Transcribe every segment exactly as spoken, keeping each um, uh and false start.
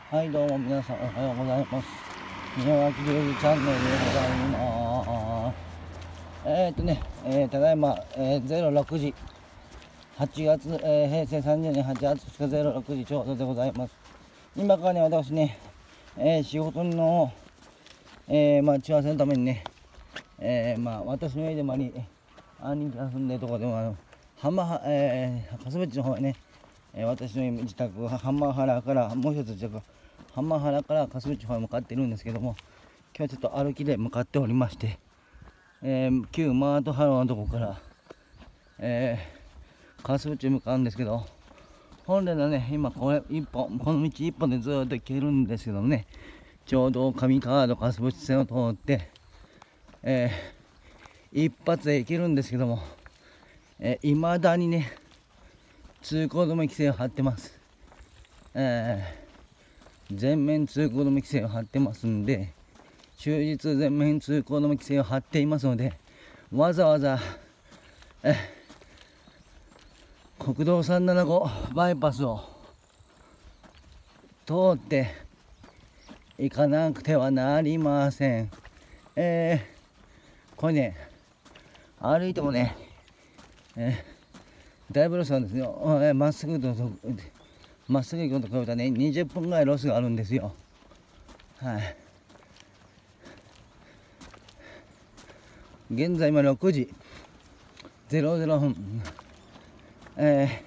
はい、どうも皆さんおはようございます。宮脇料理チャンネルでございます。えー、っとね、えー、ただいま、えー、れいろくじ、はちがつ、えー、へいせいさんじゅうねんはちがつついたちれいろくじちょうどでございます。今からね、私ね、えー、仕事の、えー、まあ、打ち合わせのためにね、えー、まあ、私の家でもあり、兄貴が住んでるところでも、あの、浜は、えー、粕淵の方へね、えー、私の自宅は浜原からもう一つ自宅浜原から粕淵の方へ向かっているんですけども、今日はちょっと歩きで向かっておりまして、えー、旧マートハローのとこから、えー、粕淵へ向かうんですけど、本来はね、今これ一本この道一本でずっと行けるんですけどね、ちょうど上川戸粕淵線を通って、えー、一発で行けるんですけども、えー、未だにね通行止め規制を張ってます。えー、全面通行止め規制を張ってますんで、終日全面通行止め規制を張っていますので、わざわざ、え国道さんななごバイパスを通って行かなくてはなりません。えー、これね、歩いてもね、えー、だいぶロスなんですよ。ま、えー、っすぐとまっすぐ行くのと比べたらね、にじゅっぷんぐらいロスがあるんですよ。はい。現在今ろくじぜろぜろふん。え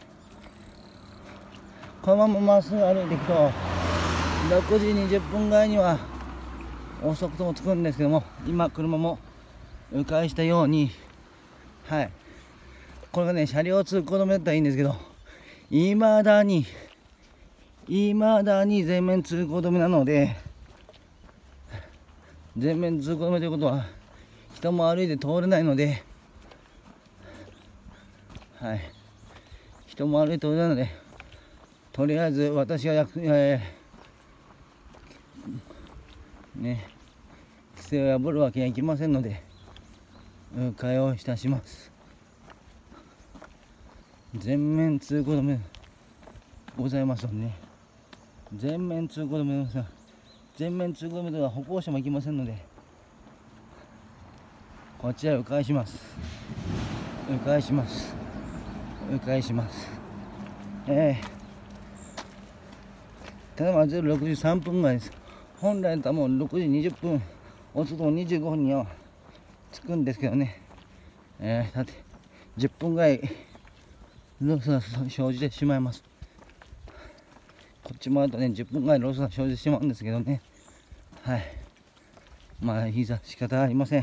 ー、このまままっすぐ歩いていくと、ろくじにじゅっぷんぐらいには遅くとも着くんですけども、今車も迂回したように、はい。これがね、車両通行止めだったらいいんですけど、いまだに、いまだに全面通行止めなので、全面通行止めということは、人も歩いて通れないので、はい。人も歩いて通れないので、とりあえず私が役、えー、ね、規制を破るわけにはいきませんので、迂回をいたします。全面通行止めございますのでね。全面通行止めですが、全面通行止めでは歩行者も行きませんので、こちら迂回します。迂回します。迂回します。えー、ただいまろくじさんぷんぐらいです。本来だったらもうろくじにじゅっぷん、おそともにじゅうごふんには着くんですけどね、えー、だってじゅっぷんぐらいロスが生じてしまいます。こっち回るとね、じゅっぷんぐらいロスが生じてしまうんですけどね。はい。まあ、いざ仕方ありません。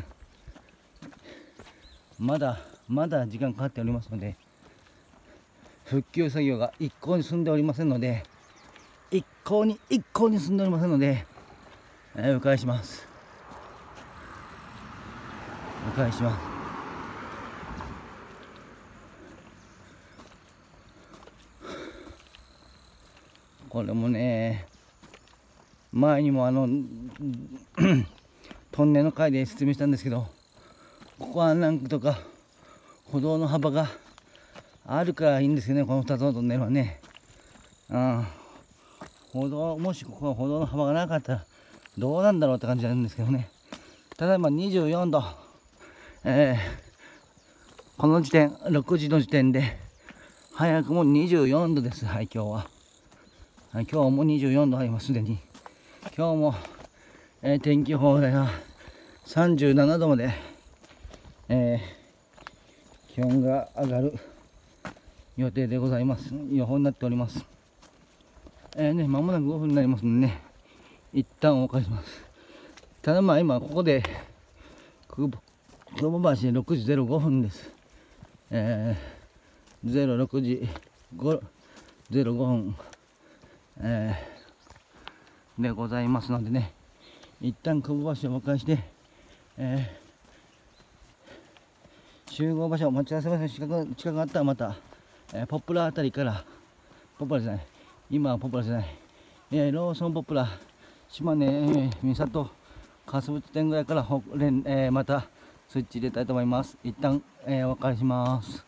まだ、まだ時間かかっておりますので、復旧作業が一向に進んでおりませんので、一向に、一向に進んでおりませんので、えー、迂回します。迂回します。これもね、前にもあのトンネルの回で説明したんですけど、ここはなんとか歩道の幅があるからいいんですよね、このふたつのトンネルはね。うん、歩道、もしここは歩道の幅がなかったらどうなんだろうって感じなんですけどね。ただいまにじゅうよんど、えー、この時点、ろくじの時点で早くもにじゅうよんどです。はい、今日は。はい、今日もにじゅうよんどあります、すでに。今日も、えー、天気予報ではさんじゅうななどまで、えー、気温が上がる予定でございます。予報になっております。えーね、間もなくごふんになりますのでね、一旦お借りします。ただまあ今ここで、久保橋でろくじぜろごふんです。えー、ろくじぜろごふん、えー、でございますのでね、一旦久保橋をお迎えして、えー、集合場所を待ち合わせ場所近く近くあったらまた、えー、ポプラあたりから、ポプラじゃない、今はポプラじゃない、えー、ローソンポプラ、島根、えー、三郷、粕淵店ぐらいからほ、えー、またスイッチ入れたいと思います。一旦、えー、お別れします。